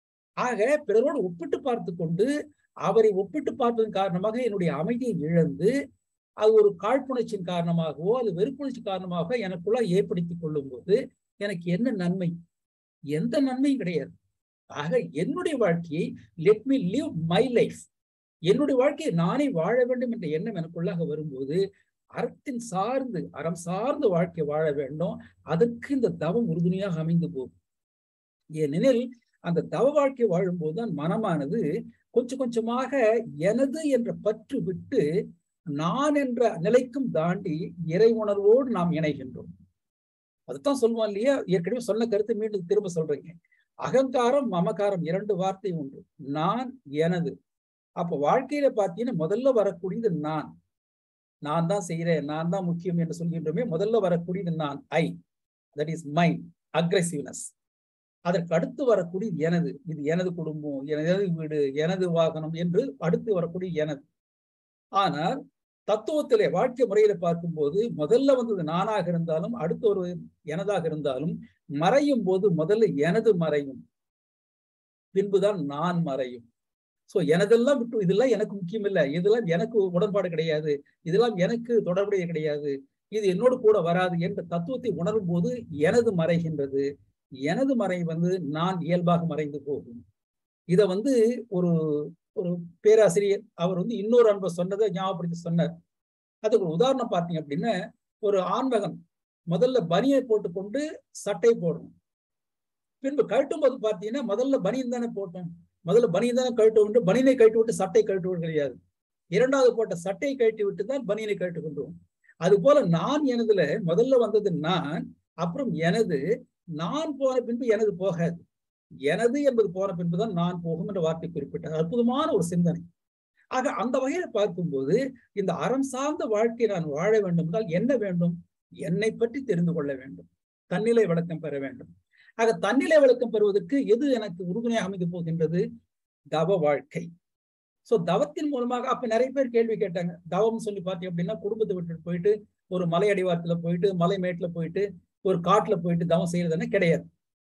ஆக பிறரோடு ஒப்பிட்டு பார்த்து கொண்டு அவரை ஒப்பிட்டு பார்ப்பதன் காரணமாக என்னுடைய அமைதியை இழந்து, அது ஒரு காழ்ப்புணர்ச்சியின் காரணமாகவோ அது வெறுப்புணர்ச்சி காரணமாக எனக்குள்ள ஏற்படுத்திக் கொள்ளும் போது எனக்கு என்ன நன்மை? எந்த நன்மையும் கிடையாது. ஆக என்னுடைய வாழ்க்கையை let me live my life, என்னுடைய வாழ்க்கையை நானே வாழ வேண்டும் என்ற எண்ணம் எனக்குள்ளாக வரும்போது அறத்தின் சார்ந்து அறம் சார்ந்த வாழ்க்கை வாழ வேண்டும். அதற்கு இந்த தவம் உறுதுணையாக அமைந்து போகும். ஏனெனில் அந்த தவ வாழ்க்கை வாழும் போதுதான் மனமானது கொஞ்சம் கொஞ்சமாக எனது என்ற பற்று விட்டு நான் என்ற நிலைக்கும் தாண்டி இறை உணர்வோடு நாம் இணைகின்றோம். அதுதான் சொல்லுவோம் இல்லையா? ஏற்கனவே சொன்ன கருத்தை மீண்டும் திரும்ப சொல்றீங்க. அகங்காரம் மமகாரம் இரண்டு வார்த்தை உண்டு. நான், எனது. அப்ப வாழ்க்கையில பாத்தீங்கன்னா முதல்ல வரக்கூடியது நான். நான் தான் செய்யறேன், நான் தான் முக்கியம் என்று சொல்கின்றோமே, முதல்ல வரக்கூடியது நான், I. That is mind, aggressiveness. அதற்கு அடுத்து வரக்கூடிய எனது, இது எனது குடும்பம், எனது வீடு, எனது வாகனம் என்று அடுத்து வரக்கூடிய எனது. ஆனால் தத்துவத்திலே வாழ்க்கை முறையில பார்க்கும்போது முதல்ல வந்தது நானாக இருந்தாலும் அடுத்து ஒரு எனதாக இருந்தாலும் மறையும் போது முதல்ல எனது மறையும், பின்புதான் நான் மறையும். சோ எனதெல்லாம் விட்டு இதெல்லாம் எனக்கு முக்கியம் இல்லை, இதெல்லாம் எனக்கு உடன்பாடு கிடையாது, இதெல்லாம் எனக்கு தொடர்புடைய கிடையாது, இது என்னோடு கூட வராது என்ற தத்துவத்தை உணரும் போது எனது மறைகின்றது. எனது மறை வந்து நான் இயல்பாக மறைந்து போகும். இத வந்து ஒரு ஒரு பேராசிரியர் அவர் வந்து இன்னொரு அன்பை சொன்னதை ஞாபகப்படுத்தி சொன்னார். அதுக்கு ஒரு உதாரணம் பார்த்தீங்க அப்படின்னா, ஒரு ஆண்மகன் முதல்ல பனியை போட்டுக்கொண்டு சட்டை போடணும். பின்பு கழட்டும் போது பார்த்தீங்கன்னா முதல்ல பனியன் தானே போட்டோம், முதல்ல பனியன் தானே கழட்டு விட்டு பனியனை கழட்டி விட்டு சட்டை கழட்டுவது கிடையாது. இரண்டாவது போட்ட சட்டையை கழட்டி விட்டு தான் பனியனை கழட்டு கொண்டுவோம். அது போல நான் எனதுல முதல்ல வந்தது நான், அப்புறம் எனது, நான் போன பின்பு எனது போகாது, எனது என்பது போன பின்புதான் நான் போகும் என்ற வார்த்தை குறிப்பிட்டார். அற்புதமான ஒரு சிந்தனை. ஆக அந்த வகையில பார்க்கும்போது இந்த அறம் சார்ந்த வாழ்க்கையை நான் வாழ வேண்டும் என்றால் என்ன வேண்டும்? என்னை பற்றி தெரிந்து கொள்ள வேண்டும், தன்னிலை விளக்கம் பெற வேண்டும். ஆக தன்னிலை விளக்கம் பெறுவதற்கு எது எனக்கு உறுதுணையாக அமைந்து போகின்றது? தவ வாழ்க்கை. சோ தவத்தின் மூலமாக அப்ப நிறைய பேர் கேள்வி கேட்டாங்க. தவம் சொல்லி பார்த்தீங்க அப்படின்னா குடும்பத்தை விட்டுட்டு போயிட்டு ஒரு மலை அடிவாரத்துல போயிட்டு மலை மேட்டுல போயிட்டு ஒரு காட்டுல போயிட்டு தவம் செய்யறதுன்னு கிடையாது.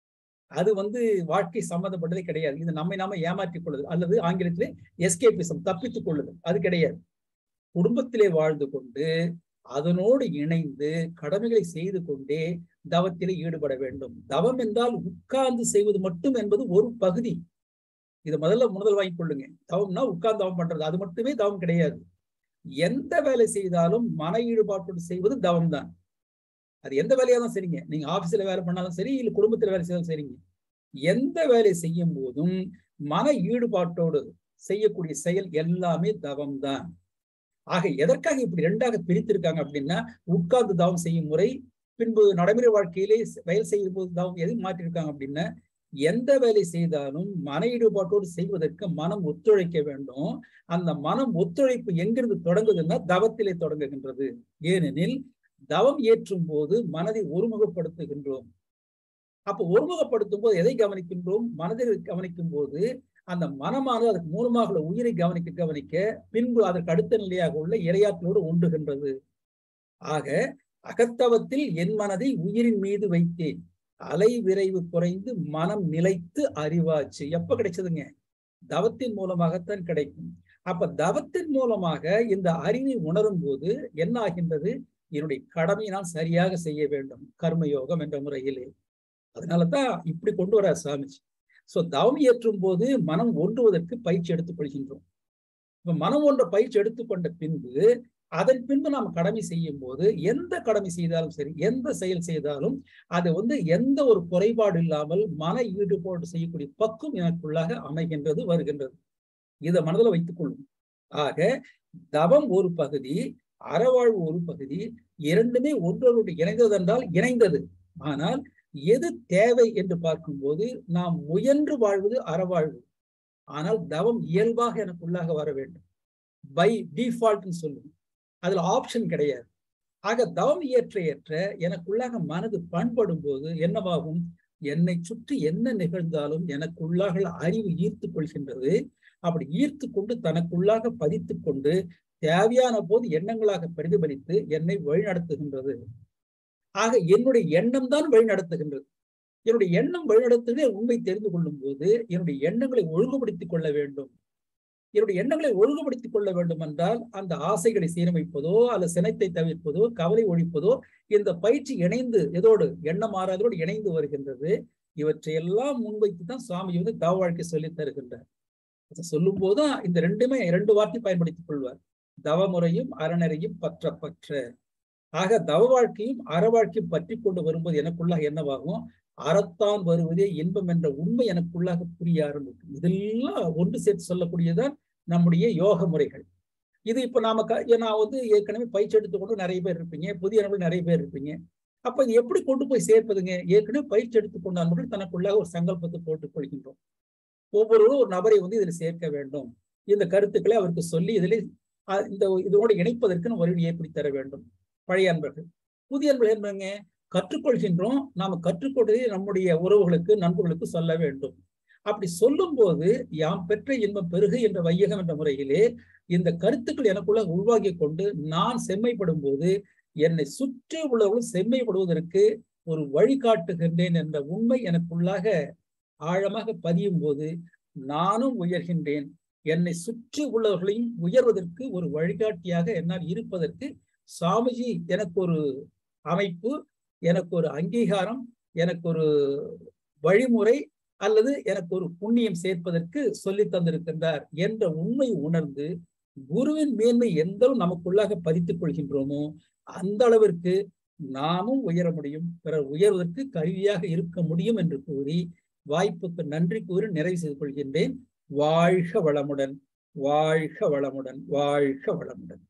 அது வந்து வாழ்க்கை சம்பந்தப்பட்டதே கிடையாது. இது நம்மை நாம ஏமாற்றிக் கொள்ளுது, அல்லது ஆங்கிலத்திலே எஸ்கேபிசம், தப்பித்துக் கொள்ளுது. அது கிடையாது. குடும்பத்திலே வாழ்ந்து கொண்டு அதனோடு இணைந்து கடமைகளை செய்து கொண்டே தவத்திலே ஈடுபட வேண்டும். தவம் என்றால் உட்கார்ந்து செய்வது மட்டும் என்பது ஒரு பகுதி. இதை முதல்ல முதல் வாங்கிக் கொள்ளுங்க. தவம்னா உட்கார்ந்து தவம் பண்றது, அது மட்டுமே தவம் கிடையாது. எந்த வேலை செய்தாலும் மன ஈடுபாட்டோடு செய்வது தவம் தான். அது எந்த வேலையா தான் சரிங்க, நீங்க ஆபீஸ்ல வேலை பண்ணாலும் சரி, இல்ல குடும்பத்துல வேலை செய்தாலும் சரிங்க, எந்த வேலை செய்யும் போதும் மன ஈடுபாட்டோடு செய்யக்கூடிய செயல் எல்லாமே தவம் தான். ஆக எதற்காக இப்படி ரெண்டாக பிரித்திருக்காங்க அப்படின்னா, உட்கார்ந்து தவம் செய்யும் முறை, பின்பு நடைமுறை வாழ்க்கையிலே வேலை செய்யும் போது தவம் எது மாற்றிருக்காங்க அப்படின்னா, எந்த வேலை செய்தாலும் மன ஈடுபாட்டோடு செய்வதற்கு மனம் ஒத்துழைக்க வேண்டும். அந்த மனம் ஒத்துழைப்பு எங்கிருந்து தொடங்குதுன்னா தவத்திலே தொடங்குகின்றது. ஏனெனில் தவம் ஏற்றும் போது மனதை ஒருமுகப்படுத்துகின்றோம். அப்ப ஒருமுகப்படுத்தும் போது எதை கவனிக்கின்றோம்? மனதை கவனிக்கும் போது அந்த மனமானது அதுக்கு மூலமாக உள்ள உயிரை கவனிக்க கவனிக்க பின்பு அதற்கு அடுத்த நிலையாக உள்ள இறையாற்றலோடு ஒன்றுகின்றது. ஆக அகத்தவத்தில் என் மனதை உயிரின் மீது வைத்தேன், அலை விரைவு குறைந்து மனம் நிலைத்து அறிவாச்சு. எப்ப கிடைச்சதுங்க? தவத்தின் மூலமாகத்தான் கிடைக்கும். அப்ப தவத்தின் மூலமாக இந்த அறிவை உணரும் போது என்ன ஆகின்றது? என்னுடைய கடமையை நான் சரியாக செய்ய வேண்டும், கர்மயோகம் என்ற முறையிலே. அதனாலதான் இப்படி கொண்டு வர சாமிஜி. சோ தவம் ஏற்றும் போது மனம் ஒன்றுவதற்கு பயிற்சி எடுத்துக் கொள்கின்றோம். இப்ப மனம் ஒன்ற பயிற்சி எடுத்துக்கொண்ட பின்பு அதன் பின்பு நாம் கடமை செய்யும் போது எந்த கடமை செய்தாலும் சரி, எந்த செயல் செய்தாலும் அது வந்து எந்த ஒரு குறைபாடு இல்லாமல் மன ஈடுபாடு செய்யக்கூடிய பக்குவம் எனக்குள்ளாக அமைகின்றது, வருகின்றது. இதை மனதில் வைத்துக் கொள்ளும். ஆக தவம் ஒரு பகுதி, அறவாழ்வு ஒரு பகுதி, இரண்டுமே ஒன்றோடு இணைந்தது என்றால் இணைந்தது. ஆனால் எது தேவை என்று பார்க்கும்போது நாம் முயன்று வாழ்வது அறவாழ்வு. ஆனால் தவம் இயல்பாக எனக்குள்ளாக வர வேண்டும், பை டிஃபால்ட்னு சொல்லுவோம். அதுல ஆப்ஷன் கிடையாது. ஆக தவம் ஏற்ற ஏற்ற எனக்குள்ளாக மனது பண்படும் போது என்னவாகும்? என்னை சுற்றி என்ன நிகழ்ந்தாலும் எனக்குள்ளாக அறிவு ஈர்த்து கொள்கின்றது. அப்படி ஈர்த்து கொண்டு தனக்குள்ளாக பதித்து கொண்டு தேவையான போது எண்ணங்களாக பிரதிபலித்து என்னை வழிநடத்துகின்றது. ஆக என்னுடைய எண்ணம் தான் வழிநடத்துகின்றது. என்னுடைய எண்ணம் வழிநடத்துவதே உண்மை தெரிந்து கொள்ளும் போது என்னுடைய எண்ணங்களை ஒழுங்குபடுத்திக் கொள்ள வேண்டும். என்னுடைய எண்ணங்களை ஒழுங்குபடுத்திக் கொள்ள வேண்டும் என்றால் அந்த ஆசைகளை சீரமைப்பதோ அல்லது சினத்தை தவிர்ப்பதோ கவலை ஒழிப்பதோ இந்த பயிற்சி இணைந்து எதோடு எண்ணம் மாறாதோடு இணைந்து வருகின்றது. இவற்றையெல்லாம் முன்வைத்து தான் சுவாமி வந்து தவ வாழ்க்கை சொல்லித் தருகின்றார். அதை சொல்லும் போதுதான் இந்த ரெண்டுமே இரண்டு வார்த்தை பயன்படுத்திக் கொள்வார். தவமுறையும் அறநெறியும் பற்ற பற்ற. ஆக தவ வாழ்க்கையும் அற வாழ்க்கையும் பற்றி கொண்டு வரும்போது எனக்குள்ளாக என்னவாகும்? அறத்தான் வருவதே இன்பம் என்ற உண்மை எனக்குள்ளாக புரிய ஆரம்பிக்கும். இதெல்லாம் ஒன்று சேர்த்து சொல்லக்கூடியதான் நம்முடைய யோக முறைகள். இது இப்ப நாம நான் வந்து ஏற்கனவே பயிற்சி எடுத்துக்கொண்டு நிறைய பேர் இருப்பீங்க, புதிய நபர்கள் நிறைய பேர் இருப்பீங்க. அப்ப இது எப்படி கொண்டு போய் சேர்ப்பதுங்க? ஏற்கனவே பயிற்சி எடுத்துக்கொண்ட நபர்கள் தனக்குள்ளாக ஒரு சங்கல்பத்தை போட்டுக் கொள்கின்றோம். ஒவ்வொருவரும் ஒரு நபரை வந்து இதில் சேர்க்க வேண்டும், இந்த கருத்துக்களை அவருக்கு சொல்லி இதில் இந்த இதோடு இணைப்பதற்கு ஒரு வழியை ஏற்படுத்தி தர வேண்டும். பழைய அன்பர்கள். புதிய அன்பர்கள் என்பங்க கற்றுக்கொள்கின்றோம். நாம கற்றுக்கொண்டதை நம்முடைய உறவுகளுக்கு, நண்பர்களுக்கு சொல்ல வேண்டும். அப்படி சொல்லும் போது யாம் பெற்ற இன்பம் பெருகு என்ற வையகம் என்ற முறையிலே இந்த கருத்துக்கள் எனக்குள்ள உருவாக்கி கொண்டு நான் செம்மைப்படும் போது என்னை சுற்றி உள்ளவர்களும் செம்மைப்படுவதற்கு ஒரு வழிகாட்டுகின்றேன் என்ற உண்மை எனக்குள்ளாக ஆழமாக பதியும் போது நானும் உயர்கின்றேன். என்னை சுற்றி உள்ளவர்களையும் உயர்வதற்கு ஒரு வழிகாட்டியாக என்னால் இருப்பதற்கு சாமிஜி எனக்கு ஒரு அமைப்பு, எனக்கு ஒரு அங்கீகாரம், எனக்கு ஒரு வழிமுறை அல்லது எனக்கு ஒரு புண்ணியம் சேர்ப்பதற்கு சொல்லி தந்திருக்கின்றார் என்ற உண்மை உணர்ந்து குருவின் மேன்மை எந்த நமக்குள்ளாக பதித்துக் கொள்கின்றோமோ அந்த அளவிற்கு நாமும் உயர முடியும், பிறர் உயர்வதற்கு கருவியாக இருக்க முடியும் என்று கூறி வாய்ப்புக்கு நன்றி கூறி நிறைவு செய்து கொள்கின்றேன். வாழ்க வளமுடன், வாழ்க வளமுடன், வாழ்க வளமுடன்.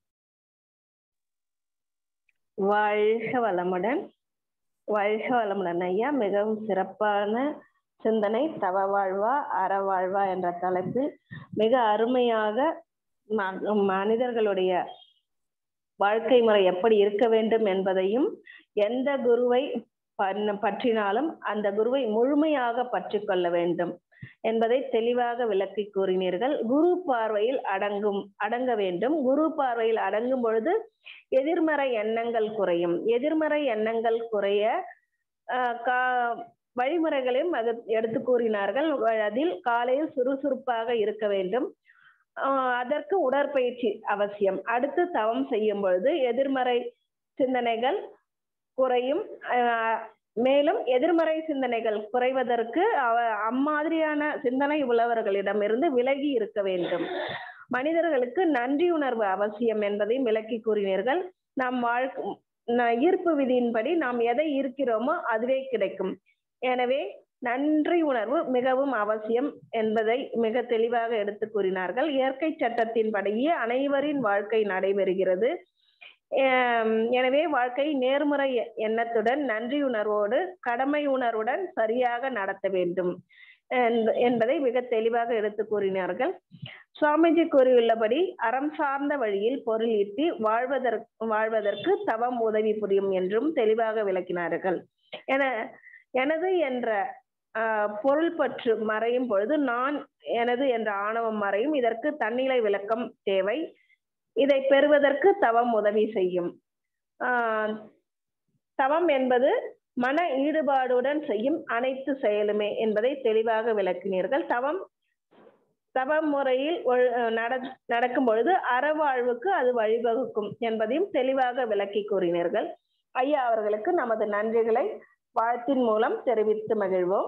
வாழ்க வளமுடன், வாழ்க வளமுடன் ஐயா. மிகவும் சிறப்பான சிந்தனை. தவ வாழ்வா அற வாழ்வா என்ற தலைப்பில் மிக அருமையாக மனிதர்களுடைய வாழ்க்கை முறை எப்படி இருக்க வேண்டும் என்பதையும், எந்த குருவை பற்றினாலும் அந்த குருவை முழுமையாக பற்றி கொள்ள வேண்டும் என்பதை தெளிவாக விளக்கி கூறினீர்கள். குரு பார்வையில் அடங்கும் அடங்க வேண்டும். குரு பார்வையில் அடங்கும் பொழுது எதிர்மறை எண்ணங்கள் குறையும். எதிர்மறை எண்ணங்கள் குறைய ஆஹ் வழிமுறைகளையும் அது எடுத்து கூறினார்கள். அதில் காலையில் சுறுசுறுப்பாக இருக்க வேண்டும். ஆஹ் அதற்கு உடற்பயிற்சி அவசியம். அடுத்து தவம் செய்யும் பொழுது எதிர்மறை சிந்தனைகள் குறையும். மேலும் எதிர்மறை சிந்தனைகள் குறைவதற்கு அவ அம்மாதிரியான சிந்தனை உள்ளவர்களிடமிருந்து விலகி இருக்க வேண்டும். மனிதர்களுக்கு நன்றி உணர்வு அவசியம் என்பதையும் விளக்கி கூறினீர்கள். நம் வாழ்க்கை ஈர்ப்பு விதியின்படி நாம் எதை ஈர்க்கிறோமோ அதுவே கிடைக்கும். எனவே நன்றி உணர்வு மிகவும் அவசியம் என்பதை மிக தெளிவாக எடுத்து கூறினார்கள். இயற்கை சட்டத்தின்படியே அனைவரின் வாழ்க்கை நடைபெறுகிறது. எனவே வாழ்க்கை நேர்முறை எண்ணத்துடன், நன்றி உணர்வோடு, கடமை உணர்வுடன் சரியாக நடத்த வேண்டும் என்பதை மிக தெளிவாக எடுத்து கூறினார்கள். சுவாமிஜி கூறியுள்ளபடி அறம் சார்ந்த வழியில் பொருள் ஈட்டி வாழ்வதற்கு வாழ்வதற்கு தவம் உதவி புரியும் என்றும் தெளிவாக விளக்கினார்கள். என எனது என்ற ஆஹ் பொருள் பற்று மறையும் பொழுது நான் எனது என்ற ஆணவம் மறையும். இதற்கு தன்னிலை விளக்கம் தேவை. இதை பெறுவதற்கு தவம் உதவி செய்யும். ஆஹ் தவம் என்பது மன ஈடுபாடுடன் செய்யும் அனைத்து செயலுமே என்பதை தெளிவாக விளக்கினீர்கள். தவம் தவ முறையில் நட நடக்கும் பொழுது அறவாழ்வுக்கு அது வழிவகுக்கும் என்பதையும் தெளிவாக விளக்கி கூறினீர்கள். ஐயா அவர்களுக்கு நமது நன்றிகளை வாழ்த்தின் மூலம் தெரிவித்து மகிழ்வோம்.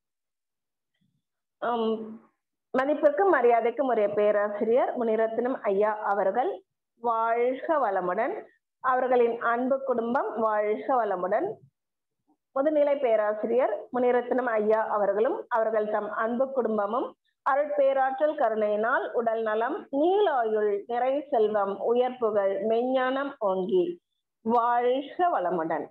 மதிப்பிற்கும் மரியாதைக்கும் உரிய பேராசிரியர் முனிரத்தினம் ஐயா அவர்கள் வாழ்க வளமுடன். அவர்களின் அன்பு குடும்பம் வாழ்க வளமுடன். முதுநிலை பேராசிரியர் முனிரத்தினம் ஐயா அவர்களும் அவர்கள் தம் அன்பு குடும்பமும் அருட்பேராற்றல் கருணையினால் உடல் நலம், நீலாயுள், நிறை செல்வம், உயர்ப்புகள், மெஞ்ஞானம் ஓங்கி வாழ்க வளமுடன்,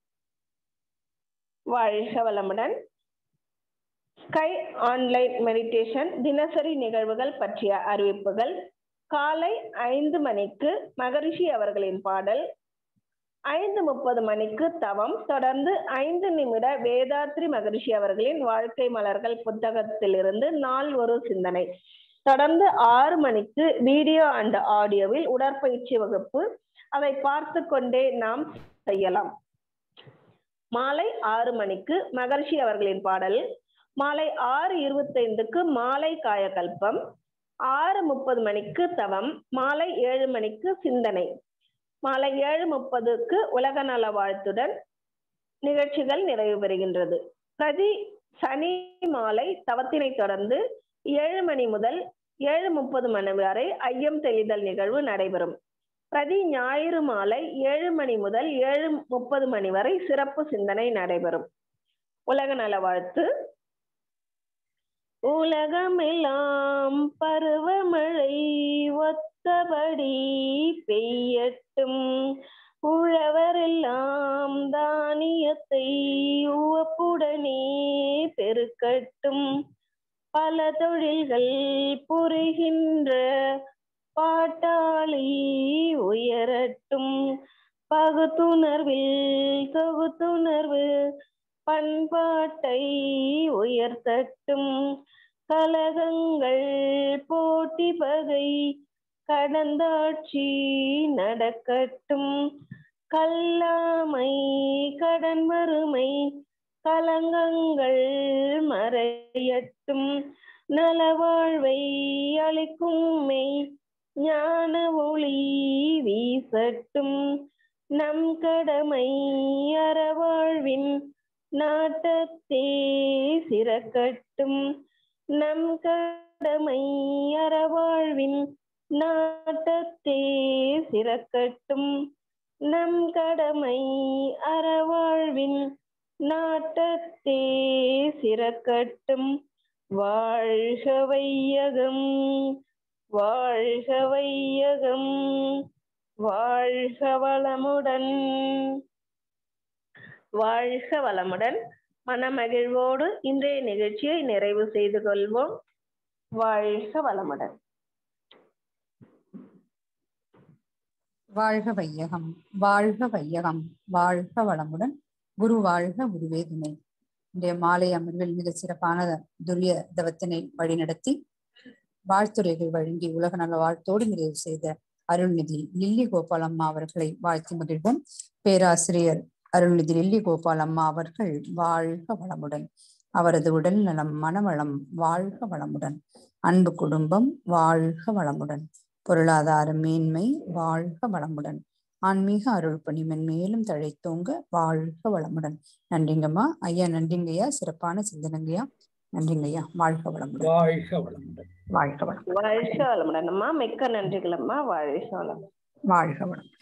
வாழ்க வளமுடன். ஸ்கை ஆன்லைன் மெடிடேஷன் தினசரி நிகழ்வுகள் பற்றிய அறிவிப்புகள். காலை ஐந்து மணிக்கு மகரிஷி அவர்களின் பாடல், ஐந்து முப்பது மணிக்கு தவம், தொடர்ந்து ஐந்து நிமிட வேதாத்ரி மகரிஷி அவர்களின் வாழ்க்கை மலர்கள் புத்தகத்திலிருந்து நாள் ஒரு சிந்தனை, தொடர்ந்து ஆறு மணிக்கு வீடியோ அண்ட் ஆடியோவில் உடற்பயிற்சி வகுப்பு. அதை பார்த்து கொண்டே நாம் செய்யலாம். மாலை ஆறு மணிக்கு மகரிஷி அவர்களின் பாடல், மாலை ஆறு இருபத்தி ஐந்துக்கு மாலை காயகல்பம், ஆறு முப்பது மணிக்கு தவம், மாலை ஏழு மணிக்கு சிந்தனை, மாலை ஏழு முப்பதுக்கு உலக நல வாழ்த்துடன் நிகழ்ச்சிகள் நிறைவு பெறுகின்றது. பிரதி சனி மாலை தவத்தினை தொடர்ந்து ஏழு மணி முதல் ஏழு முப்பது மணி வரை ஐயம் தெளிதல் நிகழ்வு நடைபெறும். பிரதி ஞாயிறு மாலை ஏழு மணி முதல் ஏழு முப்பது மணி வரை சிறப்பு சிந்தனை நடைபெறும். உலக நல வாழ்த்து. உலகமெல்லாம் பருவமழை ஒத்தபடி பெய்யட்டும், உழவரெல்லாம் தானியத்தை உவப்புடனே பெருக்கட்டும், பல தொழில்கள் புரிகின்ற பாட்டாளி உயரட்டும், பகுத்துணர்வில் தொகுத்துணர்வு பண்பாட்டை உயர்த்தட்டும். கலகங்கள் போட்டி பகை கடந்தாட்சி நடக்கட்டும். கல்லாமை கடன் வறுமை கலங்கங்கள் மறையட்டும். நலவாழ்வை அளிக்கும் மெய் ஞான ஒளி வீசட்டும். நம் கடமை அறவாழ்வின் நாட்டத்தே சிறக்கட்டும். நம் கடமை அறவாழ்வின் நாட்டத்தே சிறக்கட்டும். நம் கடமை அறவாழ்வின் நாட்டத்தே சிறக்கட்டும். வாழ்க வையகம், வாழ்க வையகம், வாழ்க வளமுடன். வாழ்க வளமுடன். மனமகிழ்வோடு இன்றைய நிகழ்ச்சியை நிறைவு செய்து கொள்வோம். வாழ்க வளமுடன். வாழ்க வையகம், வாழ்க வையகம், வாழ்க வளமுடன். குரு வாழ்க, குருவே துணை. இன்றைய மாலை அமர்வில் மிக சிறப்பான துரிய தவத்தினை வழிநடத்தி வாழ்த்துரைகள் வழங்கி உலக நல வாழ்த்தோடு நிறைவு செய்த அருள்நிதி லில்லி கோபால் அம்மா அவர்களை வாழ்த்தி மகிழ்வோம். பேராசிரியர் அருள்நிதி லில்லி கோபால் அம்மா அவர்கள் வாழ்க வளமுடன். அவரது உடல் நலம் மனவளம் வாழ்க வளமுடன். அன்பு குடும்பம் வாழ்க வளமுடன். பொருளாதார மேன்மை வாழ்க வளமுடன். ஆன்மீக அருள் பணி மென்மேலும் தழைத்தோங்க வாழ்க வளமுடன். நன்றிங்கம்மா ஐயா. நன்றிங்கய்யா. சிறப்பான சிந்தனைங்கய்யா. நன்றிங்கய்யா. வாழ்க வளமுடன். வாழ்க வளமுடன். வாழ்க வளம். வாழ்க வளமுடன் அம்மா. மிக்க நன்றிகள் அம்மா. வாழ்க வளம். வாழ்க வளம்.